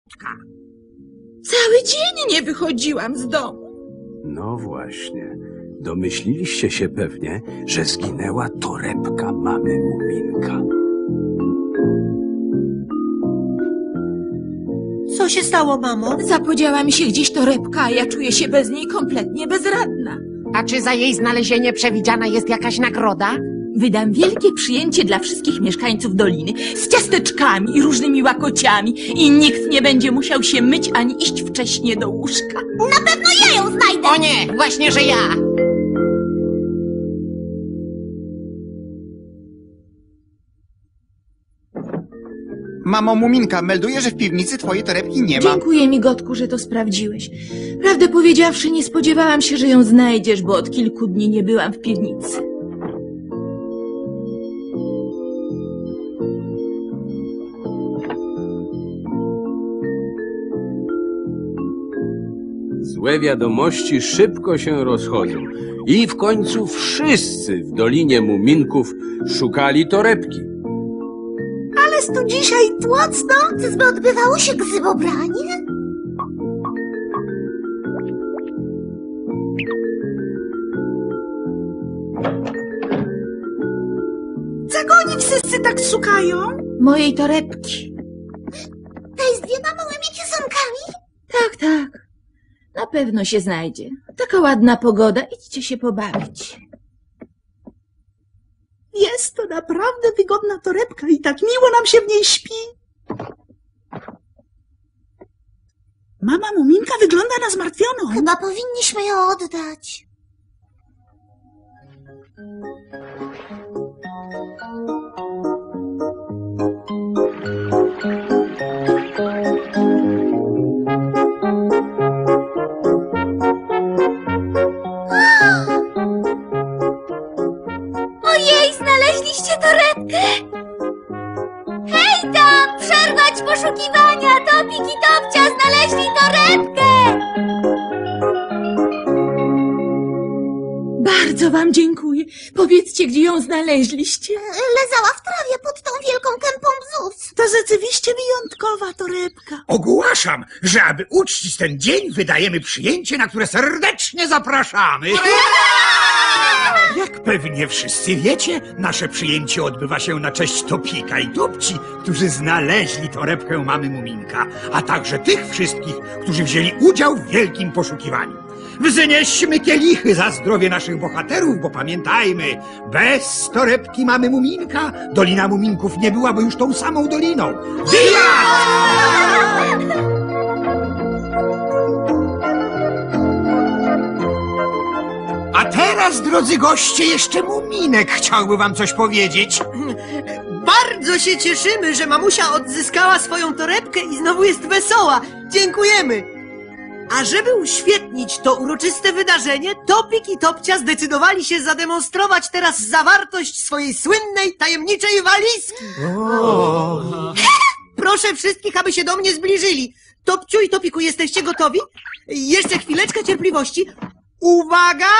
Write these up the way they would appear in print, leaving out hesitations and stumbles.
Cały dzień nie wychodziłam z domu. No właśnie. Domyśliliście się pewnie, że zginęła torebka mamy Muminka. Co się stało, mamo? Zapodziała mi się gdzieś torebka, a ja czuję się bez niej kompletnie bezradna. A czy za jej znalezienie przewidziana jest jakaś nagroda? Wydam wielkie przyjęcie dla wszystkich mieszkańców doliny z ciasteczkami i różnymi łakociami i nikt nie będzie musiał się myć ani iść wcześnie do łóżka. Na pewno ja ją znajdę! O nie, właśnie, że ja! Mamo Muminka, melduję, że w piwnicy twojej torebki nie ma. Dziękuję, migotku, że to sprawdziłeś. Prawdę powiedziawszy, nie spodziewałam się, że ją znajdziesz, bo od kilku dni nie byłam w piwnicy. Złe wiadomości szybko się rozchodzą i w końcu wszyscy w Dolinie Muminków szukali torebki. Ależ tu dzisiaj tłocno! Czyżby odbywało się gzybobranie? Czego oni wszyscy tak szukają? Mojej torebki. Tej z dwiema małymi kieszonkami? Tak, tak. Na pewno się znajdzie. Taka ładna pogoda, idźcie się pobawić. Jest to naprawdę wygodna torebka i tak miło nam się w niej śpi. Mama Muminka wygląda na zmartwioną. Chyba powinniśmy ją oddać. Ojej, znaleźliście torebkę? Hej tam, przerwać poszukiwania! Topik i Topcia znaleźli torebkę! Bardzo wam dziękuję. Powiedzcie, gdzie ją znaleźliście. Lezała w trawie pod tą wielką kępą bzów. To rzeczywiście wyjątkowa torebka. Ogłaszam, że aby uczcić ten dzień, wydajemy przyjęcie, na które serdecznie zapraszamy. Jak pewnie wszyscy wiecie, nasze przyjęcie odbywa się na cześć Topika i Topci, którzy znaleźli torebkę mamy Muminka, a także tych wszystkich, którzy wzięli udział w wielkim poszukiwaniu. Wznieśmy kielichy za zdrowie naszych bohaterów, bo pamiętajmy, bez torebki mamy Muminka Dolina Muminków nie byłaby już tą samą doliną. A teraz, drodzy goście, jeszcze Muminek chciałby wam coś powiedzieć. Bardzo się cieszymy, że mamusia odzyskała swoją torebkę i znowu jest wesoła. Dziękujemy. A żeby uświetnić to uroczyste wydarzenie, Topik i Topcia zdecydowali się zademonstrować teraz zawartość swojej słynnej, tajemniczej walizki. Proszę wszystkich, aby się do mnie zbliżyli. Topciu i Topiku, jesteście gotowi? Jeszcze chwileczkę cierpliwości. Uwaga!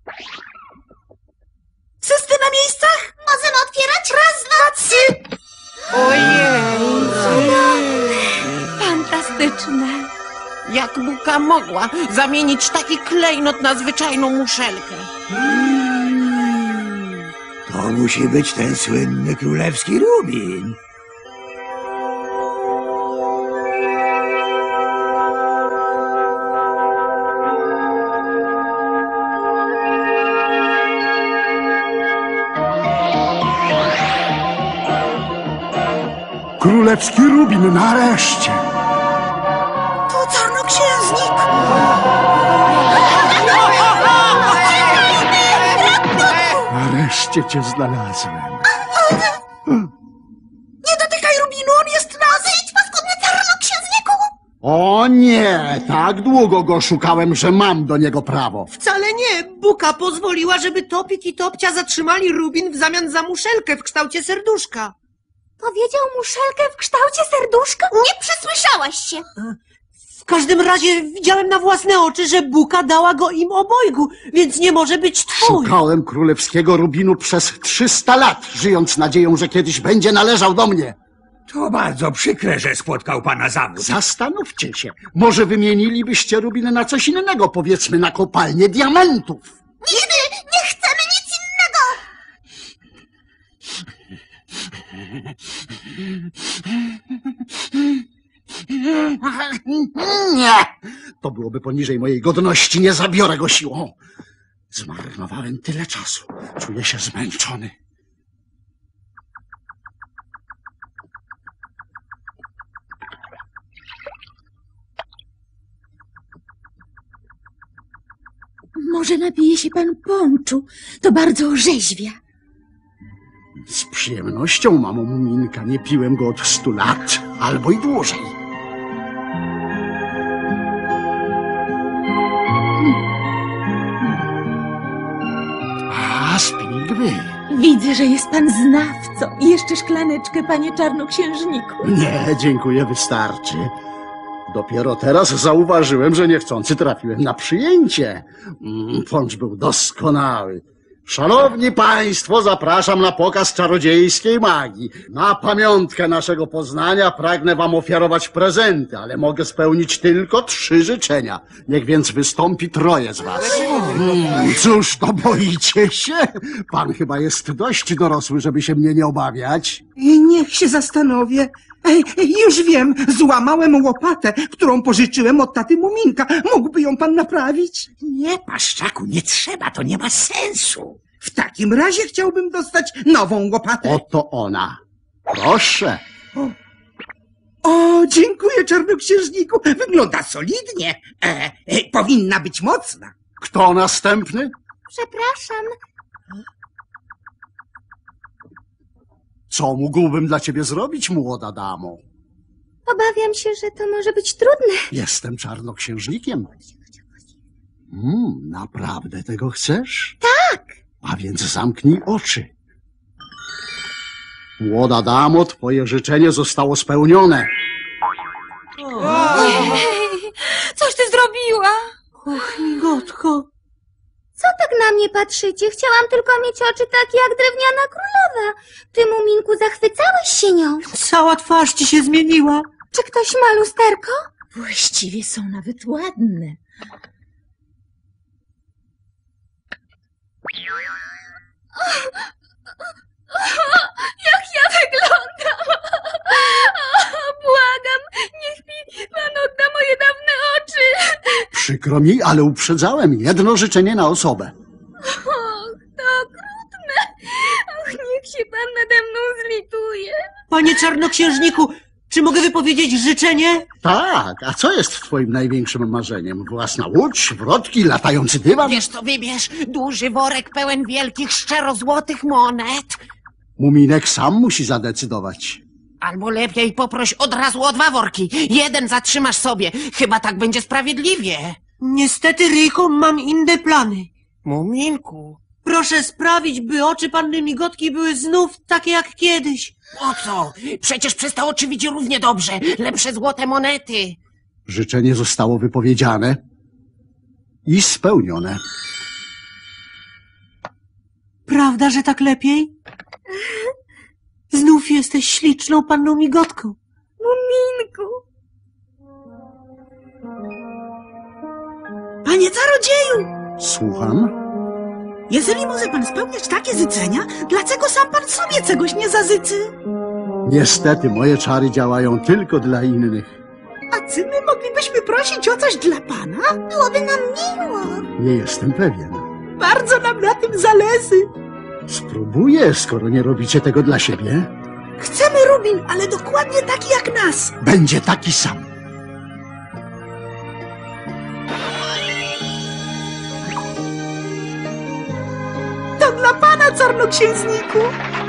Wszyscy na miejscach? Możemy otwierać? Raz, dwa, trzy! Ojej! Fantastyczne. Jak Buka mogła zamienić taki klejnot na zwyczajną muszelkę? To musi być ten słynny królewski rubin. Królewski rubin, nareszcie! To czarnoksiężnik! Nareszcie cię znalazłem. Nie dotykaj rubinu, on jest nasz! Idź, paskudny czarnoksiężniku! O nie, tak długo go szukałem, że mam do niego prawo. Wcale nie! Buka pozwoliła, żeby Topik i Topcia zatrzymali rubin w zamian za muszelkę w kształcie serduszka. Powiedział muszelkę w kształcie serduszka? Nie przesłyszałaś się! W każdym razie widziałem na własne oczy, że Buka dała go im obojgu, więc nie może być twój. Szukałem królewskiego rubinu przez 300 lat, żyjąc nadzieją, że kiedyś będzie należał do mnie. To bardzo przykre, że spotkał pana zawód. Zastanówcie się, może wymienilibyście Rubin na coś innego, powiedzmy na kopalnię diamentów. Nigdy nie chcemy nic innego! Nie! To byłoby poniżej mojej godności, nie zabiorę go siłą. Zmarnowałem tyle czasu, czuję się zmęczony. Może napije się pan ponczu. To bardzo orzeźwia. Z przyjemnością, mamo Muminka, nie piłem go od 100 lat, albo i dłużej. A, Spigwy. Widzę, że jest pan znawcą. I jeszcze szklaneczkę, panie czarnoksiężniku. Nie, dziękuję, wystarczy. Dopiero teraz zauważyłem, że niechcący trafiłem na przyjęcie. Poncz był doskonały. Szanowni Państwo, zapraszam na pokaz czarodziejskiej magii. Na pamiątkę naszego poznania pragnę Wam ofiarować prezenty, ale mogę spełnić tylko 3 życzenia. Niech więc wystąpi 3 z Was. Cóż to boicie się? Pan chyba jest dość dorosły, żeby się mnie nie obawiać. Niech się zastanowię. Już wiem, złamałem łopatę, którą pożyczyłem od taty Muminka. Mógłby ją pan naprawić? Nie, paszczaku, nie trzeba, to nie ma sensu. W takim razie chciałbym dostać nową łopatę. Oto ona. Proszę. O, dziękuję, czarnoksiężniku. Wygląda solidnie. Powinna być mocna. Kto następny? Przepraszam, Co mógłbym dla ciebie zrobić, młoda damo? obawiam się, że to może być trudne. Jestem czarnoksiężnikiem. Naprawdę tego chcesz? Tak. A więc zamknij oczy. Młoda damo, twoje życzenie zostało spełnione. Coś ty zrobiła? Och, migotko. Co tak na mnie patrzycie? Chciałam tylko mieć oczy takie jak drewniana królowa. Ty, Muminku, zachwycałeś się nią. Cała twarz ci się zmieniła. Czy ktoś ma lusterko? Właściwie są nawet ładne. Jak ja wyglądam? Błagam, niech mi pan odda moje dawne oczy. Przykro mi, ale uprzedzałem. Jedno życzenie na osobę. Och, to okrutne. Och, niech się pan nade mną zlituje. Panie czarnoksiężniku, czy mogę wypowiedzieć życzenie? Tak, a co jest twoim największym marzeniem? Własna łódź, wrotki, latający dywan? Wiesz co wybierz? Duży worek pełen wielkich, szczerozłotych monet. Muminek sam musi zadecydować. Albo lepiej poproś od razu o 2 worki. 1 zatrzymasz sobie. Chyba tak będzie sprawiedliwie. Niestety, Ryjko, mam inne plany. Muminku, Proszę sprawić, by oczy panny Migotki były znów takie jak kiedyś. po co? Przecież przez te oczy widzi równie dobrze. Lepsze złote monety. Życzenie zostało wypowiedziane i spełnione. Prawda, że tak lepiej? Znów jesteś śliczną panną Migotką. Muminku. Panie czarodzieju, Słucham? jeżeli może pan spełniać takie życzenia, dlaczego sam pan sobie czegoś nie zażyczy? Niestety, moje czary działają tylko dla innych. A czy my moglibyśmy prosić o coś dla pana? Byłoby nam miło. Nie jestem pewien. Bardzo nam na tym zależy. Spróbuję, skoro nie robicie tego dla siebie. Chcemy rubin, ale dokładnie taki jak nas. Będzie taki sam. To dla pana, czarnoksiężniku.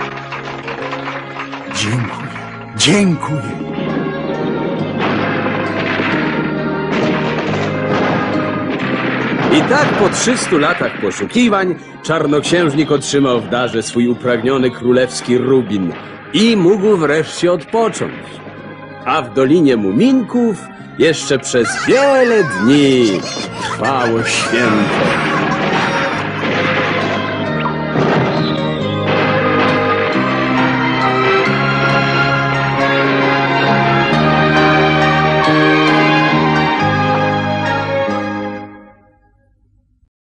Dziękuję. Dziękuję. I tak po 300 latach poszukiwań czarnoksiężnik otrzymał w darze swój upragniony królewski rubin i mógł wreszcie odpocząć. A w Dolinie Muminków jeszcze przez wiele dni trwało święto.